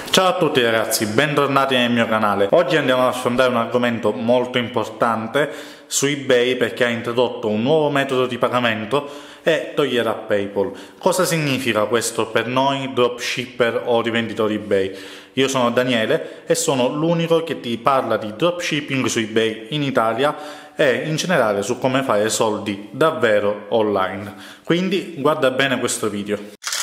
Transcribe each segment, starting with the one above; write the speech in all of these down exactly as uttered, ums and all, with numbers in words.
Ciao a tutti ragazzi, bentornati nel mio canale. Oggi andiamo ad affrontare un argomento molto importante su eBay perché ha introdotto un nuovo metodo di pagamento e toglierà PayPal. Cosa significa questo per noi dropshipper o rivenditori eBay? Io sono Daniele e sono l'unico che ti parla di dropshipping su eBay in Italia e in generale su come fare soldi davvero online. Quindi guarda bene questo video.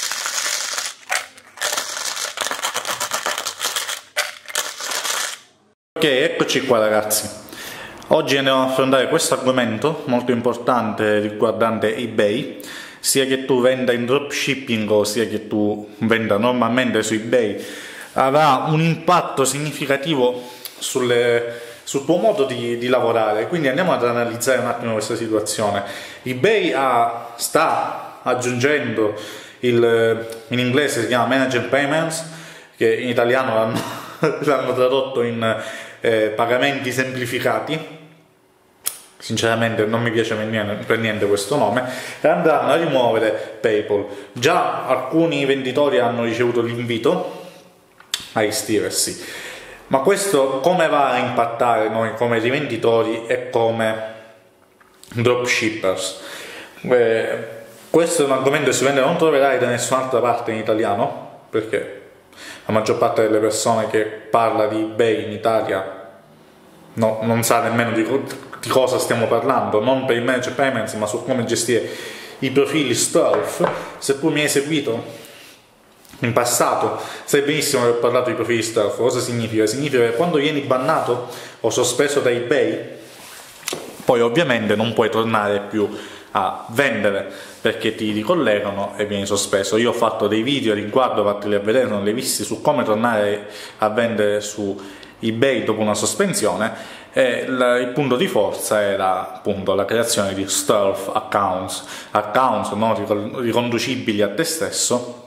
Ok, eccoci qua ragazzi. Oggi andiamo ad affrontare questo argomento molto importante riguardante eBay, sia che tu venda in dropshipping o sia che tu venda normalmente su eBay. Avrà un impatto significativo sulle, sul tuo modo di, di lavorare, quindi andiamo ad analizzare un attimo questa situazione. eBay ha, sta aggiungendo il, in inglese si chiama Managed Payments, che in italiano l'hanno, l'hanno tradotto in eh, pagamenti semplificati. Sinceramente non mi piace per niente, per niente questo nome, e andranno a rimuovere PayPal. Già alcuni venditori hanno ricevuto l'invito a iscriversi, ma questo come va a impattare noi come rivenditori e come dropshippers? Eh, questo è un argomento che sicuramente non troverai da nessun'altra parte in italiano, perché la maggior parte delle persone che parla di eBay in Italia no, non sa nemmeno di, di cosa stiamo parlando, non per il Managed Payments ma su come gestire i profili stealth. Se tu mi hai seguito in passato sai benissimo che ho parlato di profili stealth. Cosa significa? Significa che quando vieni bannato o sospeso da eBay, poi ovviamente non puoi tornare più a vendere perché ti ricollegano e vieni sospeso. Io ho fatto dei video a riguardo, fateli a vedere, non li hai visti, su come tornare a vendere su eBay dopo una sospensione, e il, il punto di forza era appunto la creazione di stealth accounts, accounts non riconducibili a te stesso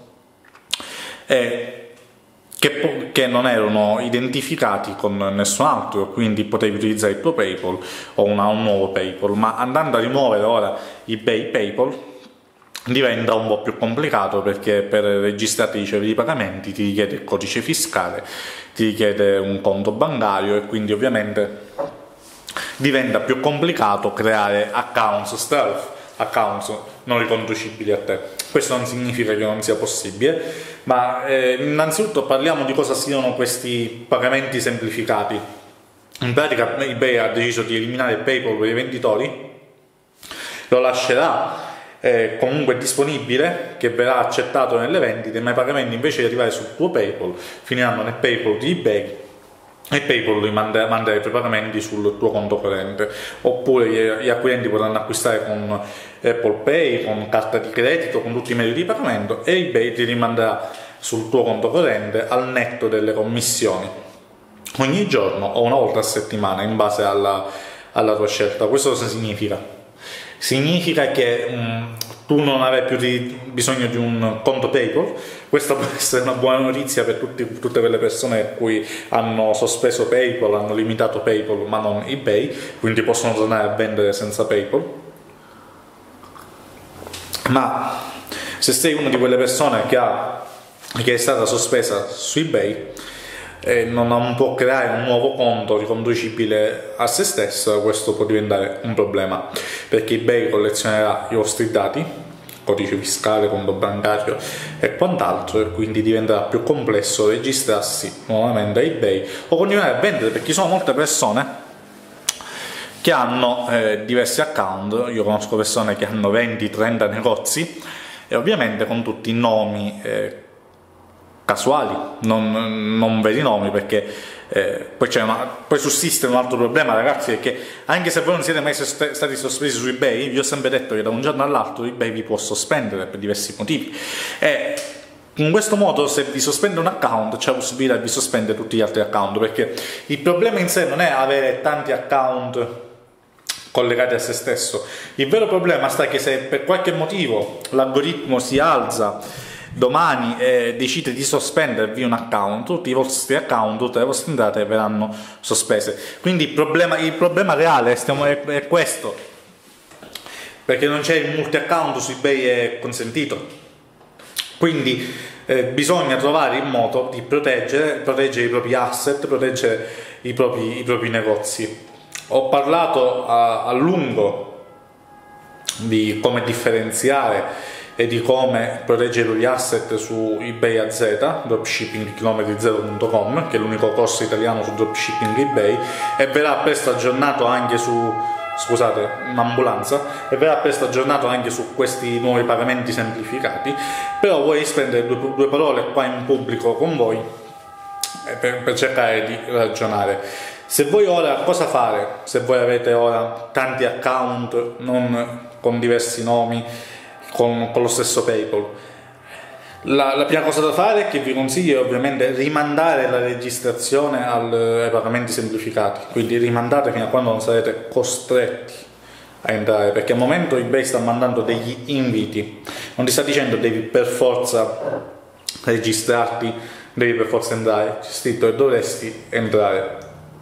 e Che, che non erano identificati con nessun altro, quindi potevi utilizzare il tuo PayPal o una, un nuovo PayPal. Ma andando a rimuovere ora eBay PayPal diventa un po' più complicato, perché per registrarti i ricevi di pagamenti ti richiede il codice fiscale, ti richiede un conto bancario e quindi ovviamente diventa più complicato creare accounts stealth, accounts non riconducibili a te. Questo non significa che non sia possibile, ma eh, innanzitutto parliamo di cosa siano questi pagamenti semplificati. In pratica eBay ha deciso di eliminare PayPal per i venditori, lo lascerà eh, comunque disponibile, che verrà accettato nelle vendite, ma i pagamenti invece di arrivare sul tuo PayPal finiranno nel PayPal di eBay e PayPal li manda, manda i tuoi pagamenti sul tuo conto corrente, oppure gli, gli acquirenti potranno acquistare con Apple Pay, con carta di credito, con tutti i metodi di pagamento, e eBay ti rimanderà sul tuo conto corrente al netto delle commissioni ogni giorno o una volta a settimana in base alla, alla tua scelta. Questo cosa significa? Significa che um, tu non avrai più di, bisogno di un conto PayPal. Questa può essere una buona notizia per tutti, tutte quelle persone a cui hanno sospeso PayPal, hanno limitato PayPal ma non eBay, quindi possono tornare a vendere senza PayPal. Ma se sei una di quelle persone che, ha, che è stata sospesa su eBay e non può creare un nuovo conto riconducibile a se stesso, questo può diventare un problema, perché eBay collezionerà i vostri dati, codice fiscale, conto bancario e quant'altro, e quindi diventerà più complesso registrarsi nuovamente a eBay o continuare a vendere, perché ci sono molte persone che hanno eh, diversi account. Io conosco persone che hanno venti trenta negozi e ovviamente con tutti i nomi eh, casuali, non, non veri nomi, perché eh, poi, c'è una, poi sussiste un altro problema ragazzi, perché anche se voi non siete mai stati sospesi su eBay, vi ho sempre detto che da un giorno all'altro eBay vi può sospendere per diversi motivi, e in questo modo se vi sospende un account c'è la possibilità di sospendere tutti gli altri account, perché il problema in sé non è avere tanti account collegati a se stesso. Il vero problema sta che se per qualche motivo l'algoritmo si alza domani e decide di sospendervi un account, tutti i vostri account, tutte le vostre entrate verranno sospese. Quindi il problema, il problema reale stiamo, è, è questo, perché non c'è il multi account su eBay, è consentito. Quindi eh, bisogna trovare il modo di proteggere, proteggere i propri asset, proteggere i propri, i propri negozi. Ho parlato a, a lungo di come differenziare e di come proteggere gli asset su eBay A Z, dropshipping chilometri zero punto com, che è l'unico corso italiano su dropshipping eBay, e verrà presto aggiornato anche su, scusate, un'ambulanza, e verrà presto aggiornato anche su questi nuovi pagamenti semplificati. Però vorrei spendere due, due parole qua in pubblico con voi per, per cercare di ragionare. Se voi ora, cosa fare se voi avete ora tanti account non con diversi nomi, Con, con lo stesso PayPal? La, la prima cosa da fare, che vi consiglio, è ovviamente rimandare la registrazione al, ai pagamenti semplificati, quindi rimandate fino a quando non sarete costretti a entrare, perché al momento eBay sta mandando degli inviti, non ti sta dicendo devi per forza registrarti, devi per forza entrare, c'è scritto che dovresti entrare.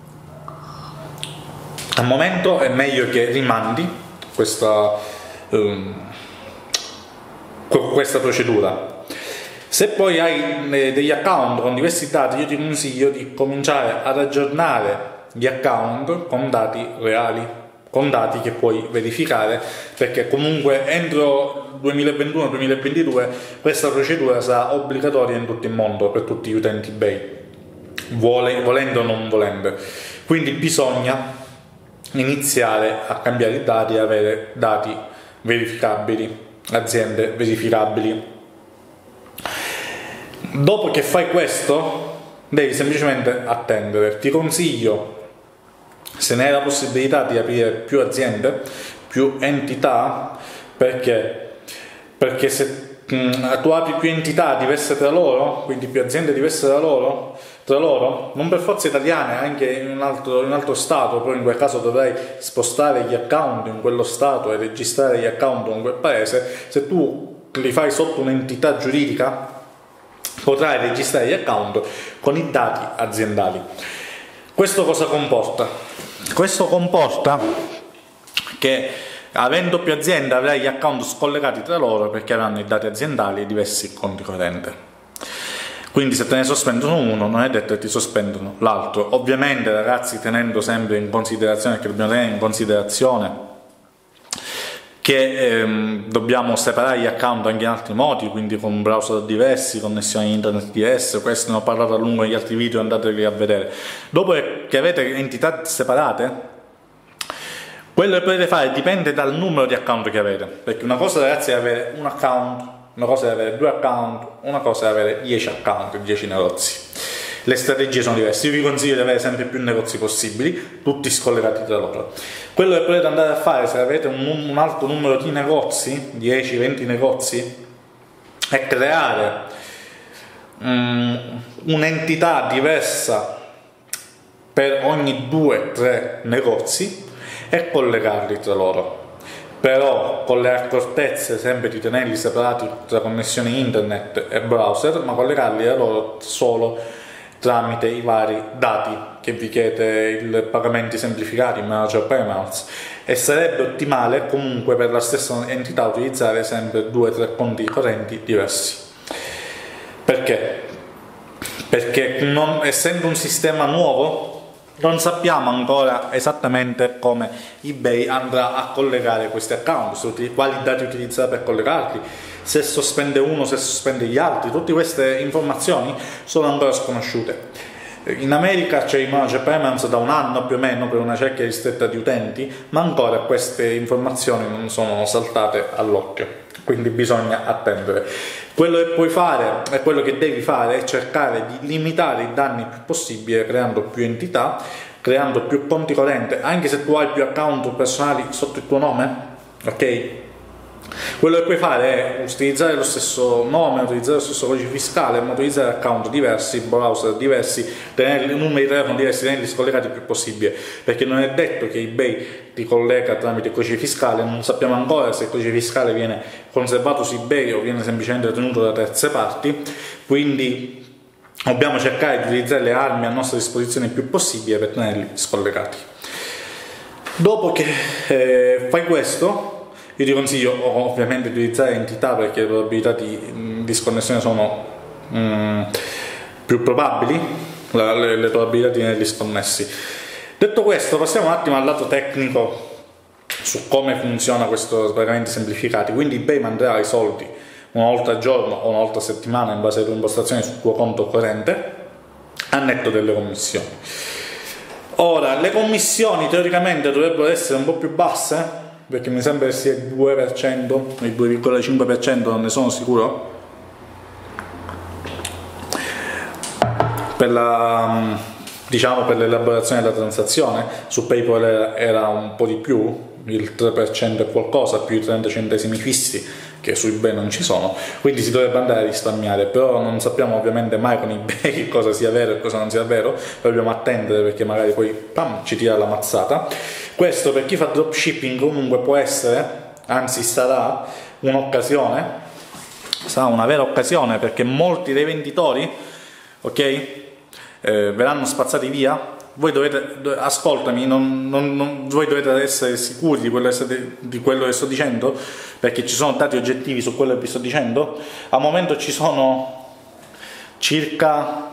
Al momento è meglio che rimandi questa um, questa procedura. Se poi hai degli account con diversi dati, io ti consiglio di cominciare ad aggiornare gli account con dati reali, con dati che puoi verificare, perché comunque entro duemilaventuno duemilaventidue questa procedura sarà obbligatoria in tutto il mondo per tutti gli utenti eBay, vuole, volendo o non volendo. Quindi bisogna iniziare a cambiare i dati e avere dati verificabili, aziende verificabili. Dopo che fai questo, devi semplicemente attendere. Ti consiglio, se ne hai la possibilità, di aprire più aziende, più entità, perché perché se mh, tu apri più entità diverse tra loro, quindi più aziende diverse tra loro tra loro, non per forza italiane, anche in un altro, in un altro stato, però in quel caso dovrai spostare gli account in quello stato e registrare gli account in quel paese. Se tu li fai sotto un'entità giuridica, potrai registrare gli account con i dati aziendali. Questo cosa comporta? Questo comporta che, avendo più aziende, avrai gli account scollegati tra loro, perché avranno i dati aziendali e diversi conti correnti. Quindi se te ne sospendono uno, non è detto che ti sospendono l'altro. Ovviamente, ragazzi, tenendo sempre in considerazione, che dobbiamo tenere in considerazione che ehm, dobbiamo separare gli account anche in altri modi, quindi con browser diversi, connessioni internet diverse. Questo ne ho parlato a lungo negli altri video, andateli a vedere. Dopo che avete entità separate, quello che potete fare dipende dal numero di account che avete, perché una cosa, ragazzi, è avere un account, una cosa è avere due account, una cosa è avere dieci account, dieci negozi. Le strategie sono diverse. Io vi consiglio di avere sempre più negozi possibili, tutti scollegati tra loro. Quello che potete andare a fare, se avete un, un alto numero di negozi, dieci venti negozi, è creare um, un'entità diversa per ogni due tre negozi e collegarli tra loro. Però con le accortezze sempre di tenerli separati tra connessioni internet e browser, ma collegarli a loro solo tramite i vari dati che vi chiede il pagamenti semplificati, Manager Payments, e sarebbe ottimale comunque per la stessa entità utilizzare sempre due o tre conti correnti diversi. Perché? Perché non, essendo un sistema nuovo, non sappiamo ancora esattamente come eBay andrà a collegare questi account, quali dati utilizzerà per collegarli, se sospende uno, se sospende gli altri. Tutte queste informazioni sono ancora sconosciute. In America c'è il Manager Payments da un anno più o meno per una cerchia ristretta di utenti, ma ancora queste informazioni non sono saltate all'occhio, quindi bisogna attendere. Quello che puoi fare e quello che devi fare è cercare di limitare i danni il più possibile, creando più entità, creando più conti correnti, anche se tu hai più account personali sotto il tuo nome, ok? Quello che puoi fare è utilizzare lo stesso nome, utilizzare lo stesso codice fiscale, ma utilizzare account diversi, browser diversi, tenere numeri di telefono diversi, tenerli scollegati il più possibile, perché non è detto che eBay ti collega tramite codice fiscale. Non sappiamo ancora se il codice fiscale viene conservato su eBay o viene semplicemente tenuto da terze parti, quindi dobbiamo cercare di utilizzare le armi a nostra disposizione il più possibile per tenerli scollegati. Dopo che eh, fai questo, io ti consiglio ovviamente di utilizzare entità, perché le probabilità di disconnessione sono mm, più probabili, la, le, le probabilità di averli sconnessi. Detto questo, passiamo un attimo al lato tecnico su come funziona questo pagamenti semplificati. Quindi eBay manderà i soldi una volta al giorno o una volta a settimana in base alle tue impostazioni sul tuo conto corrente, a netto delle commissioni. Ora, le commissioni teoricamente dovrebbero essere un po' più basse, perché mi sembra che sia il due per cento, il due virgola cinque per cento, non ne sono sicuro, per la, diciamo, per l'elaborazione della transazione. Su PayPal era, era un po' di più, il tre per cento e qualcosa, più i trenta centesimi fissi, che su eBay non ci sono, quindi si dovrebbe andare a risparmiare, però non sappiamo ovviamente mai con eBay cosa sia vero e cosa non sia vero, dobbiamo attendere, perché magari poi pam, ci tira la mazzata. Questo per chi fa dropshipping comunque può essere, anzi sarà un'occasione, sarà una vera occasione, perché molti dei venditori, ok, eh, verranno spazzati via. Voi dovete, ascoltami, non, non, non, voi dovete essere sicuri di quello, di quello che sto dicendo, perché ci sono dati oggettivi su quello che vi sto dicendo. Al momento ci sono circa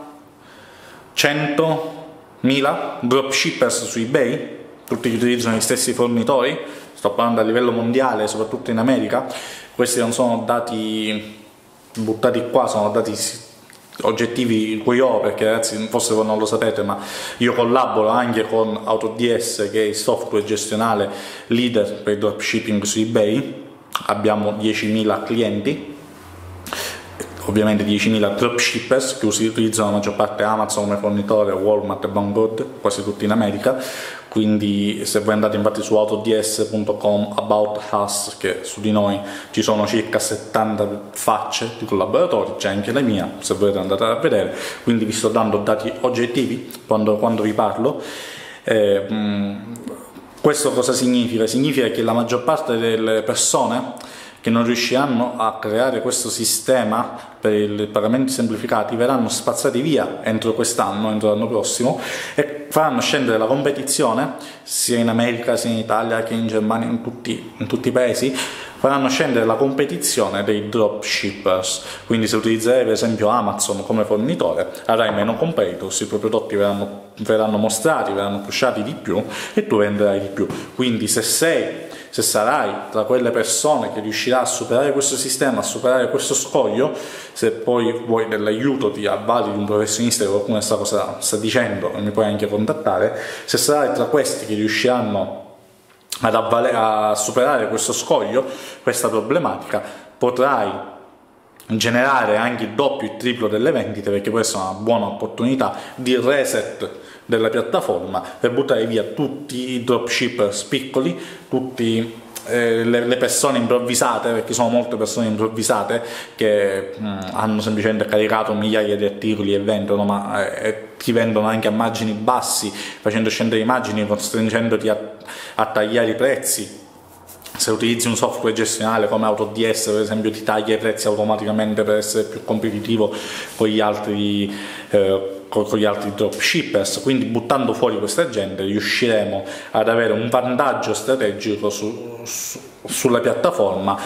centomila dropshippers su eBay, tutti che utilizzano gli stessi fornitori, sto parlando a livello mondiale, soprattutto in America. Questi non sono dati buttati qua, sono dati oggettivi qui ho, perché ragazzi forse voi non lo sapete, ma io collaboro anche con AutoDS, che è il software gestionale leader per il dropshipping su eBay. Abbiamo diecimila clienti, ovviamente diecimila dropshippers che utilizzano la maggior parte Amazon come fornitore, Walmart e Vanguard, quasi tutti in America. Quindi se voi andate infatti su autods punto com about us, che su di noi ci sono circa settanta facce di collaboratori, c'è anche la mia, se volete andate a vedere. Quindi vi sto dando dati oggettivi quando, quando vi parlo. Eh, mh, questo cosa significa? Significa che la maggior parte delle persone che non riusciranno a creare questo sistema per i pagamenti semplificati verranno spazzati via entro quest'anno, entro l'anno prossimo, e faranno scendere la competizione sia in America, sia in Italia che in Germania, in tutti, in tutti i paesi. Faranno scendere la competizione dei dropshippers. Quindi se utilizzerai per esempio Amazon come fornitore avrai meno competitors, i tuoi prodotti verranno, verranno mostrati, verranno pushati di più e tu venderai di più. Quindi se sei se sarai tra quelle persone che riuscirà a superare questo sistema, a superare questo scoglio, se poi vuoi dell'aiuto, ti avvali di un professionista che qualcuno questa cosa sta dicendo, mi puoi anche contattare. Se sarai tra questi che riusciranno ad a superare questo scoglio, questa problematica, potrai generare anche il doppio, il triplo delle vendite, perché questa è una buona opportunità di reset della piattaforma per buttare via tutti i dropshippers piccoli, tutti eh, le, le persone improvvisate, perché sono molte persone improvvisate che mh, hanno semplicemente caricato migliaia di articoli e vendono, ma eh, ti vendono anche a margini bassi, facendo scendere i margini, costringendoti a, a tagliare i prezzi. Se utilizzi un software gestionale come AutoDS, per esempio, ti taglia i prezzi automaticamente per essere più competitivo con gli altri, eh, con gli altri dropshippers. Quindi buttando fuori questa gente riusciremo ad avere un vantaggio strategico su, su, sulla piattaforma,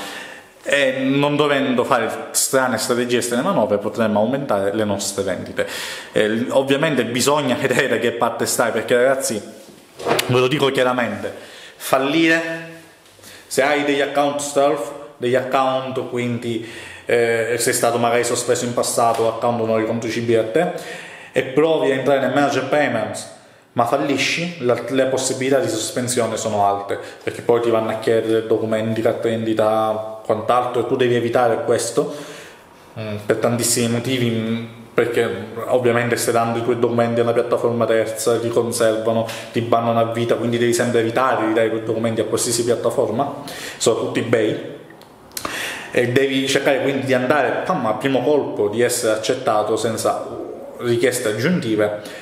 e non dovendo fare strane strategie e strane manovre potremmo aumentare le nostre vendite. Eh, ovviamente bisogna vedere da che parte stai, perché ragazzi, ve lo dico chiaramente, fallire, se hai degli account stealth, degli account quindi eh, sei stato magari sospeso in passato, account non riconducibili a te, e provi a entrare nel manager payments ma fallisci, la, le possibilità di sospensione sono alte, perché poi ti vanno a chiedere documenti, carta d'identità, quant'altro, e tu devi evitare questo mh, per tantissimi motivi, mh, perché ovviamente stai dando i tuoi documenti a una piattaforma terza, ti conservano, ti bannano a vita, quindi devi sempre evitare di dare i tuoi documenti a qualsiasi piattaforma, soprattutto eBay, e devi cercare quindi di andare pam, a primo colpo di essere accettato senza richieste aggiuntive,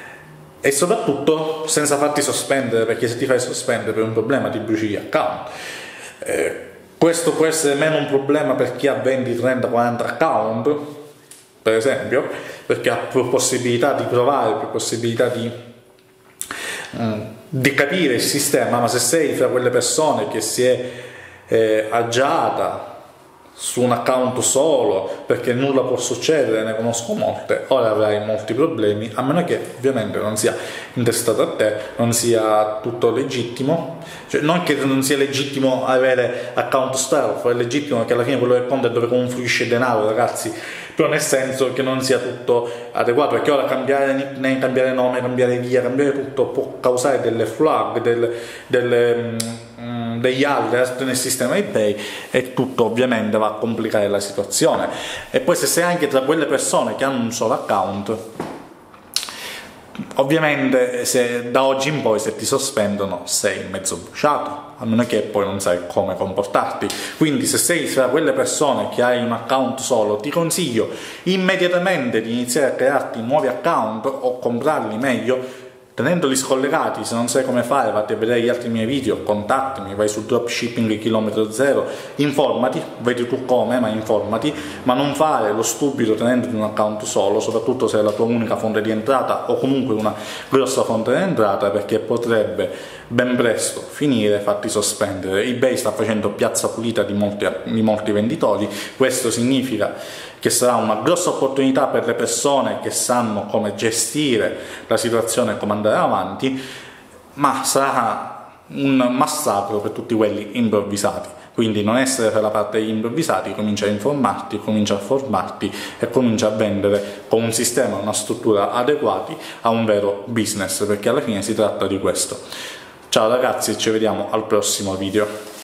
e soprattutto senza farti sospendere, perché se ti fai sospendere per un problema ti bruci gli account. Eh, questo può essere meno un problema per chi ha venti, trenta, quaranta account, per esempio, perché ha più possibilità di provare, più possibilità di, mm, di capire il sistema. Ma se sei fra quelle persone che si è eh, agiata su un account solo, perché nulla può succedere, ne conosco molte, ora avrai molti problemi, a meno che ovviamente non sia intestato a te, non sia tutto legittimo, cioè non che non sia legittimo avere account stealth, è legittimo che alla fine quello che conta è dove confluisce denaro, ragazzi, però nel senso che non sia tutto adeguato, perché ora cambiare nickname, cambiare nome, cambiare via, cambiare tutto può causare delle flag, del, delle, mm, degli alert nel sistema eBay, e tutto ovviamente va a complicare la situazione. E poi se sei anche tra quelle persone che hanno un solo account, ovviamente se da oggi in poi se ti sospendono sei mezzo bruciato, a meno che poi non sai come comportarti. Quindi se sei tra quelle persone che hai un account solo, ti consiglio immediatamente di iniziare a crearti nuovi account, o comprarli meglio tenendoli scollegati. Se non sai come fare, vatti a vedere gli altri miei video, contattami, vai su dropshipping chilometro zero, informati, vedi tu come, ma informati, ma non fare lo stupido tenendoti un account solo, soprattutto se è la tua unica fonte di entrata o comunque una grossa fonte di entrata, perché potrebbe ben presto finire fatti sospendere. eBay sta facendo piazza pulita di molti, di molti venditori, questo significa che sarà una grossa opportunità per le persone che sanno come gestire la situazione e come andare avanti, ma sarà un massacro per tutti quelli improvvisati. Quindi non essere per la parte degli improvvisati, comincia a informarti, comincia a formarti e comincia a vendere con un sistema, una struttura adeguati a un vero business, perché alla fine si tratta di questo. Ciao ragazzi, ci vediamo al prossimo video.